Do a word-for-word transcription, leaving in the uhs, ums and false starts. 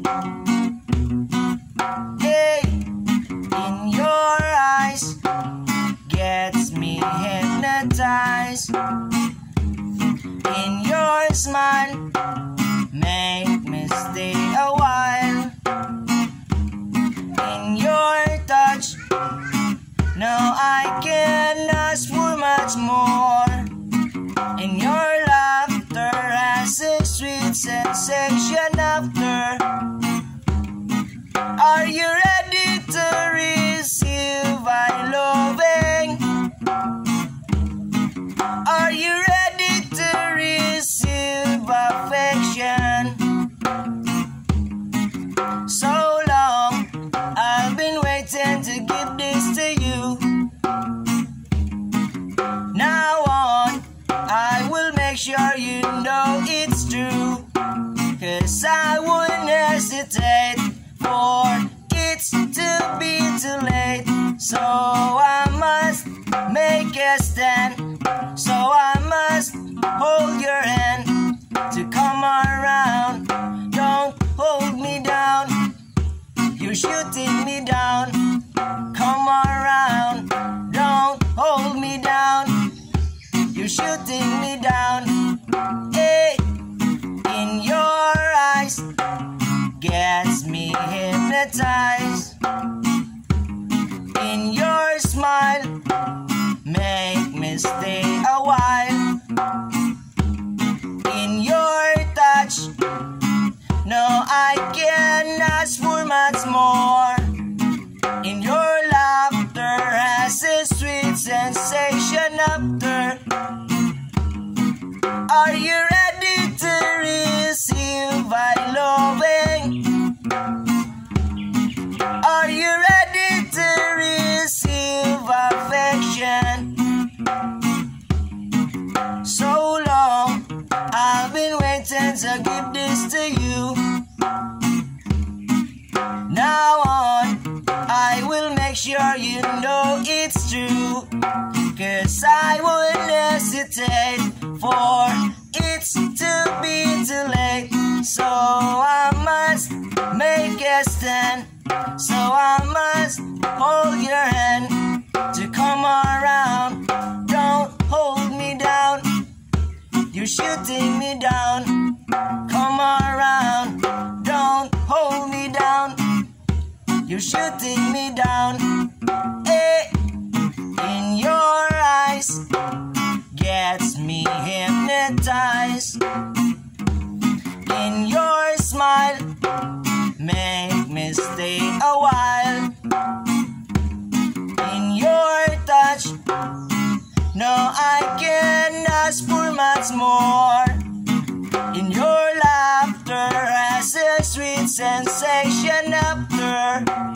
Hey, in your eyes gets me hypnotized. In your smile make me stay a while. In your touch, no, I can't ask for much more. In your laughter has a sweet sensation after. Are you ready to receive my loving? Are you ready to receive affection? So long I've been waiting to give this to you. Now on, I will make sure you know it's true, 'cause I wouldn't hesitate for it's to be too late. So I must make a stand, so I must hold your hand to come around. Don't hold me down, you're shooting me down. Come around, don't hold me down, you're shooting me down. Hey, in your eyes gets me hypnotized. In your smile make me stay a while. In your touch, no, I can't ask for much more. In your laughter has a sweet sensation after. Are you ready to receive my loving? Are you ready to receive affection? So long I've been waiting to give this to you. Now on, I will make sure you know it's true, 'cause I wouldn't hesitate for it's to be too late. So I must make a stand, so I must hold your hand to come around. Don't hold me down, you're shooting me down. Come around, don't hold me down, you're shooting me down. Hey, in your eyes gets me hypnotized. In your smile make me stay a while. In your touch, no, I can't ask for much more. In your laughter has a sweet sensation after.